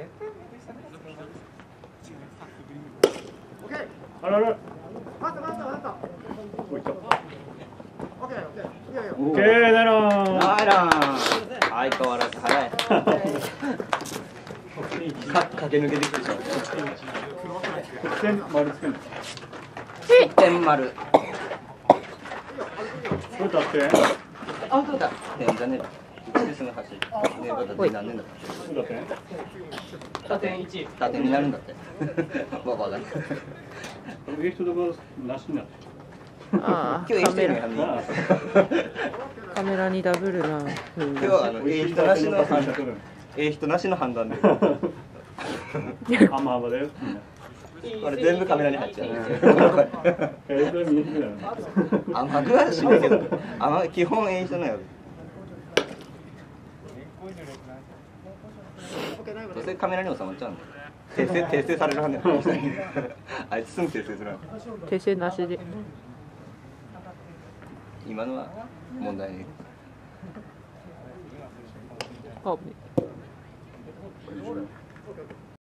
あらら。オッケーだろー。 ナイラン。相変わらず早い。駆け抜けてきてしまう。 得点丸つける。 得点丸。 これだって。 アウトだ。点じゃねえだ。1ですの端。ねえ、また何年だ。 そうだって。 打点1。打点になるんだって。ババだ。 いい人だからなしになって。 ああ、 今日いい人やね。 カメラにダブルな。 今日は人なしの判断。人なしの判断で。 甘々だよ。 これ全部カメラに入っちゃう。甘くはしないけど、基本人のやる。どうせカメラに収まっちゃうんだよ。訂正されるはんねん。あいつすぐ訂正する。 訂正なしで。 今のは問題ない。 あ。